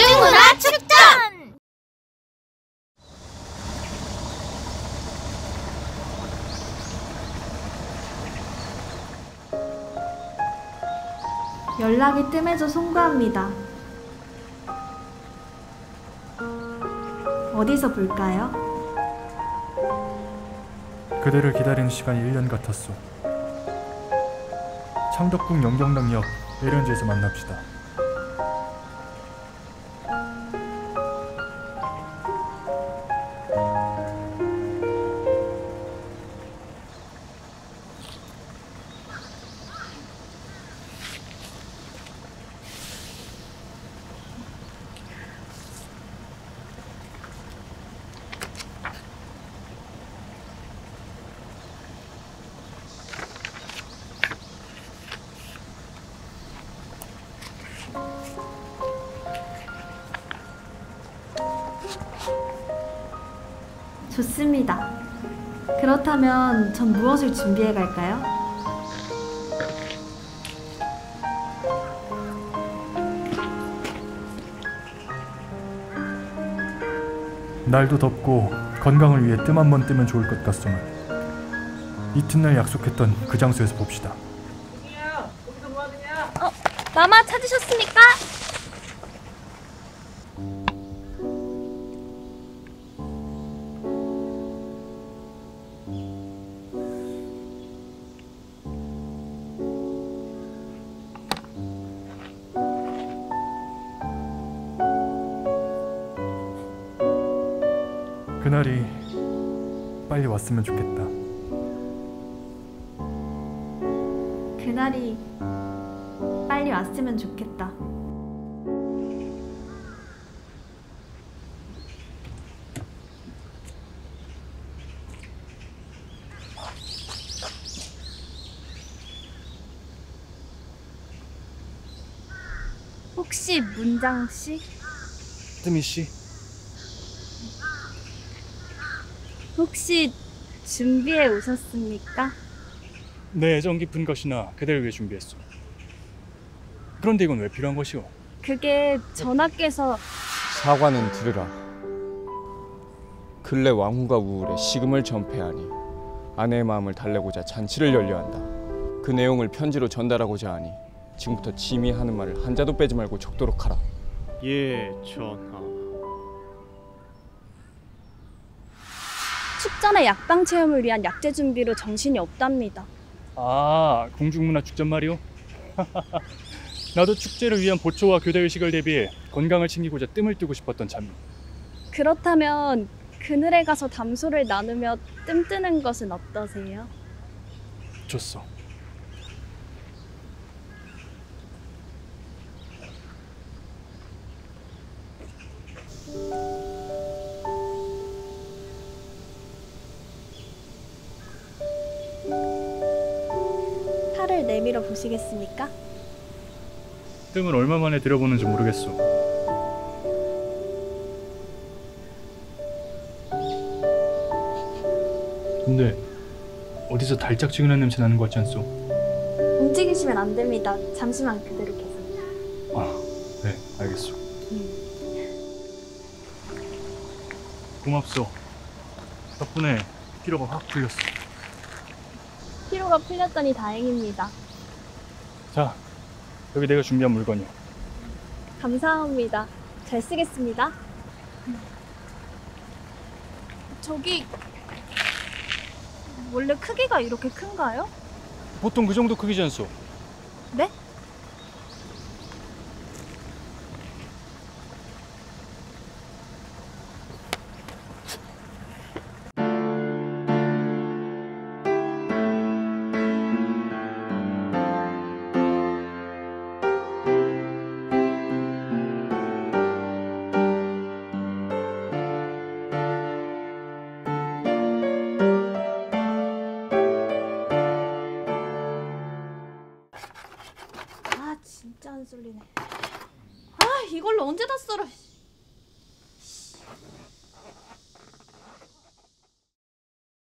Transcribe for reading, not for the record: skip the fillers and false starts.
집중문화축전! 연락이 뜸해져 송구합니다. 어디서 볼까요? 그대를 기다리는 시간이 1년 같았소. 창덕궁 영경락역 에런지에서 만납시다. 좋습니다. 그렇다면 전 무엇을 준비해 갈까요? 날도 덥고 건강을 위해 뜸 한 번 뜨면 좋을 것 같소만. 이튿날 약속했던 그 장소에서 봅시다. 마마 찾으셨습니까? 그날이 빨리 왔으면 좋겠다. 그날이 빨리 왔으면 좋겠다. 혹시 문장씨? 뜸이씨, 혹시 준비해 오셨습니까? 내 애정 깊은 것이나 그대를 위해 준비했소. 그런데 이건 왜 필요한 것이오? 그게 전하께서 사관은 들으라. 근래 왕후가 우울해 식음을 전폐하니 아내의 마음을 달래고자 잔치를 열려 한다. 그 내용을 편지로 전달하고자 하니 지금부터 짐이 하는 말을 한자도 빼지 말고 적도록 하라. 예, 전하. 축전의 약방 체험을 위한 약재 준비로 정신이 없답니다. 아, 궁중문화축전 말이오? 나도 축제를 위한 보초와 교대의식을 대비해 건강을 챙기고자 뜸을 뜨고 싶었던 참이. 그렇다면 그늘에 가서 담소를 나누며 뜸 뜨는 것은 어떠세요? 좋소. 팔을 내밀어 보시겠습니까? 뜸을 얼마 만에 들여보는지 모르겠소. 근데 어디서 달짝지근한 냄새 나는 것 같지 않소? 움직이시면 안 됩니다. 잠시만 그대로 계세요. 아, 네, 알겠소. 고맙소. 덕분에 피로가 확 풀렸어. 피로가 풀렸다니 다행입니다. 자, 여기 내가 준비한 물건이야. 감사합니다. 잘 쓰겠습니다. 저기 원래 크기가 이렇게 큰가요? 보통 그 정도 크기지 않소? 네?